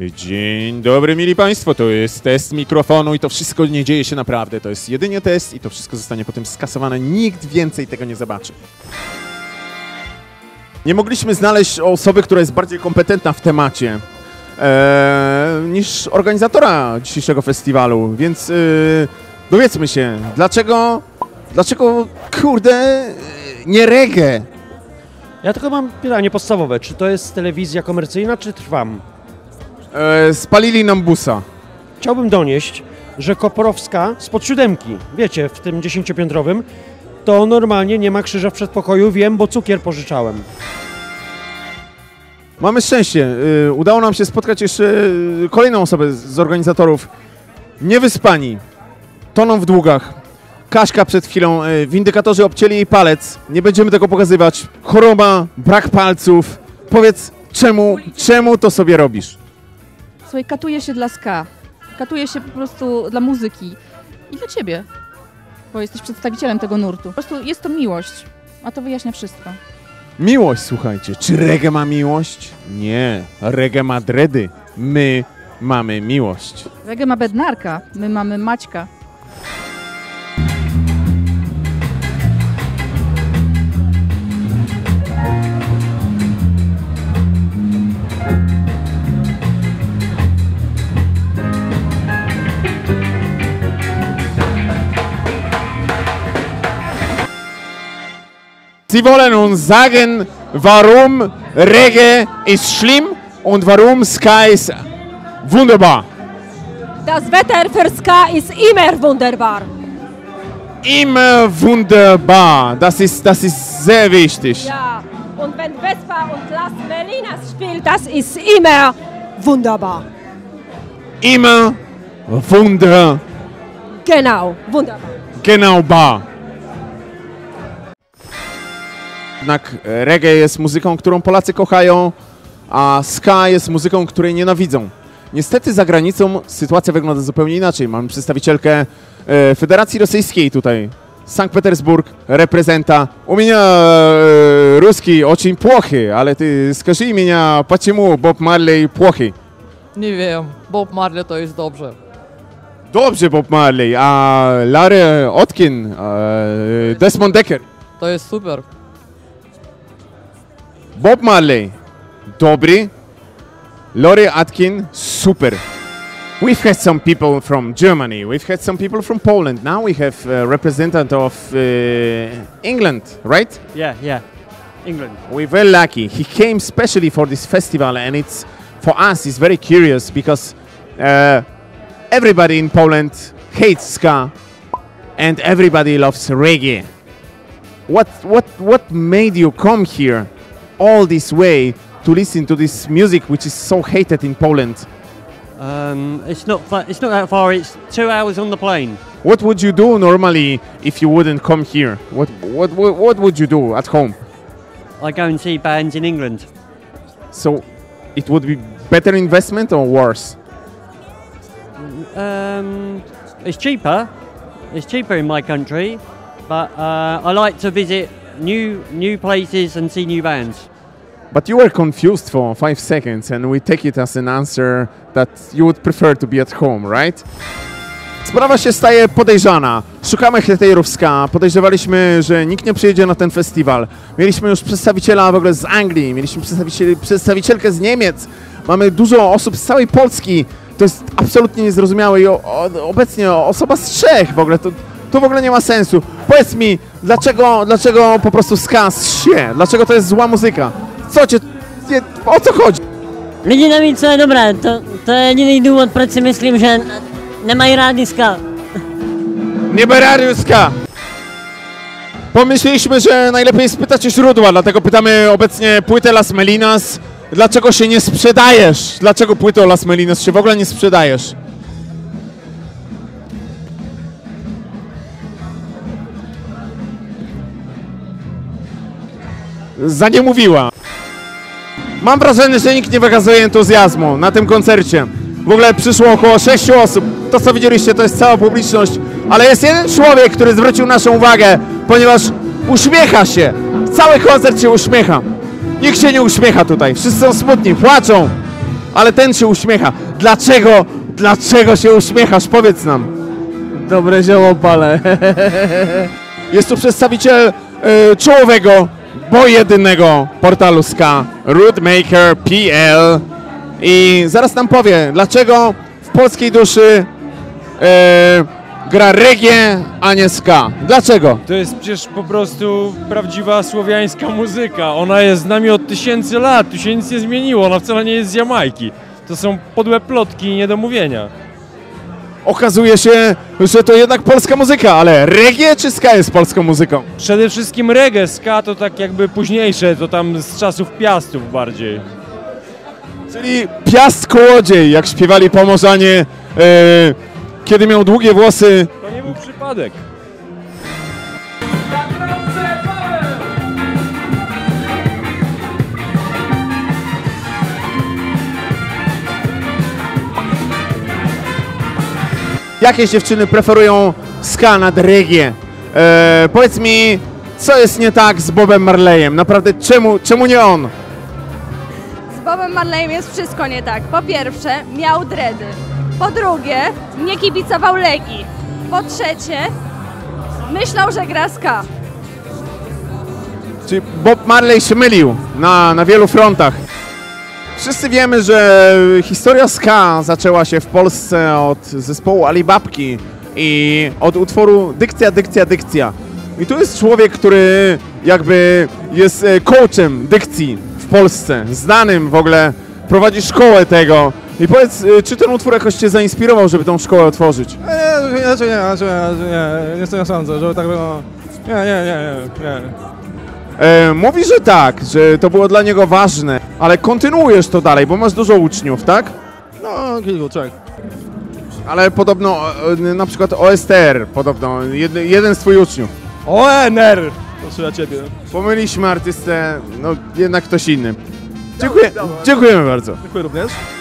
Dzień dobry, mili Państwo, to jest test mikrofonu i to wszystko nie dzieje się naprawdę, to jest jedynie test i to wszystko zostanie potem skasowane, nikt więcej tego nie zobaczy. Nie mogliśmy znaleźć osoby, która jest bardziej kompetentna w temacie niż organizatora dzisiejszego festiwalu, więc dowiedzmy się, dlaczego kurde, nie reggae? Ja tylko mam pytanie podstawowe, czy to jest telewizja komercyjna, czy Trwam? Spalili nam busa. Chciałbym donieść, że Koprowska spod siódemki, wiecie, w tym 10-piętrowym, to normalnie nie ma krzyża w przedpokoju, wiem, bo cukier pożyczałem. Mamy szczęście, udało nam się spotkać jeszcze kolejną osobę z organizatorów. Niewyspani, toną w długach. Kaśka przed chwilą, windykatorzy obcięli jej palec, nie będziemy tego pokazywać. Choroba, brak palców. Powiedz, czemu to sobie robisz? Słuchaj, katuję się dla ska. Katuję się po prostu dla muzyki. I dla ciebie, bo jesteś przedstawicielem tego nurtu. Po prostu jest to miłość, a to wyjaśnia wszystko. Miłość, słuchajcie. Czy reggae ma miłość? Nie, reggae ma dredy. My mamy miłość. Reggae ma Bednarka, my mamy Maćka. Sie wollen uns sagen, warum Reggae ist schlimm und warum Ska ist wunderbar. Das Wetter für Ska ist immer wunderbar. Immer wunderbar. Das ist sehr wichtig. Ja, und wenn Vespa und Las Melinas spielt, das ist immer wunderbar. Immer wunderbar. Genau, wunderbar. Genau bar. Jednak reggae jest muzyką, którą Polacy kochają, a ska jest muzyką, której nienawidzą. Niestety za granicą sytuacja wygląda zupełnie inaczej. Mamy przedstawicielkę Federacji Rosyjskiej tutaj. Sankt Petersburg reprezenta. У меня русский очень плохой, ale ty скажи меня, почему Bob Marley плохий? Nie wiem, Bob Marley to jest dobrze. Dobrze Bob Marley, a Larry Otkin, Desmond Decker. To jest super. Bob Marley, dobry. Laurie Atkin, super. We've had some people from Germany, we've had some people from Poland. Now we have a representative of England, right? Yeah, England. We're very lucky. He came specially for this festival, and it's for us. It's very curious because everybody in Poland hates ska, and everybody loves reggae. What made you come here all this way to listen to this music which is so hated in Poland? It's not that far, it's 2 hours on the plane. What would you do normally if you wouldn't come here? What would you do at home? I go and see bands in England. So it would be better investment or worse? It's cheaper. It's cheaper in my country, but I like to visit new places and see new bands. But you were confused for 5 seconds, and we take it as an answer that you would prefer to be at home, right? Sprawa się staje podejrzana. Szukamy hejterów ska. Podejrzewaliśmy, że nikt nie przyjedzie na ten festiwal. Mieliśmy już przedstawiciela w ogóle z Anglii, mieliśmy przedstawicielkę z Niemiec. Mamy dużo osób z całej Polski. To jest absolutnie niezrozumiałe i obecnie osoba z Czech w ogóle. To w ogóle nie ma sensu. Powiedz mi, dlaczego po prostu ska się? Dlaczego to jest zła muzyka? O co chodzi? Lidi neví, co je dobré, to je jediný důvod, proč si myslím, že nemají rádi ska. Nie ma rádi ska. Pomyśleliśmy, że najlepiej spytać o źródła, dlatego pytamy obecnie płytę Las Melinas. Dlaczego się nie sprzedajesz? Dlaczego płytę Las Melinas się w ogóle nie sprzedajesz? Zaniemówiła. Mam wrażenie, że nikt nie wykazuje entuzjazmu na tym koncercie. W ogóle przyszło około 6 osób. To, co widzieliście, to jest cała publiczność. Ale jest jeden człowiek, który zwrócił naszą uwagę, ponieważ uśmiecha się. Cały koncert się uśmiecha. Nikt się nie uśmiecha tutaj. Wszyscy są smutni, płaczą. ale ten się uśmiecha. Dlaczego? Dlaczego się uśmiechasz? Powiedz nam. Dobre zioło pale. Jest tu przedstawiciel czołowego, bo jedynego portalu ska, Rootmaker.pl, i zaraz nam powie, dlaczego w polskiej duszy gra reggae, a nie ska. Dlaczego? To jest przecież po prostu prawdziwa słowiańska muzyka. Ona jest z nami od tysięcy lat, tu się nic nie zmieniło, ona wcale nie jest z Jamajki. To są podłe plotki i niedomówienia. Okazuje się, że to jednak polska muzyka, ale reggae czy ska jest polską muzyką? Przede wszystkim reggae, ska to tak jakby późniejsze, to tam z czasów Piastów bardziej. Czyli Piast Kołodziej, jak śpiewali Pomorzanie, kiedy miał długie włosy. To nie był przypadek. Jakieś dziewczyny preferują ska nad reggae? Powiedz mi, co jest nie tak z Bobem Marleyem? Naprawdę, czemu nie on? Z Bobem Marleyem jest wszystko nie tak. Po pierwsze, miał dredy. Po drugie, nie kibicował Legii. Po trzecie, myślał, że gra ska. Czyli Bob Marley się mylił na wielu frontach. Wszyscy wiemy, że historia ska zaczęła się w Polsce od zespołu Alibabki i od utworu Dykcja, dykcja, dykcja. I tu jest człowiek, który jakby jest coachem dykcji w Polsce, znanym w ogóle, prowadzi szkołę tego. I powiedz, czy ten utwór jakoś cię zainspirował, żeby tą szkołę otworzyć? Nie sądzę, żeby tak było. Nie. Mówi, że tak, że to było dla niego ważne, ale kontynuujesz to dalej, bo masz dużo uczniów, tak? No, kilku, tak. Ale podobno, na przykład OSTR, podobno, jeden z twoich uczniów. ONR! Proszę ja ciebie. Pomyliśmy artystę, no jednak ktoś inny. Dziękujemy bardzo. Dziękuję również.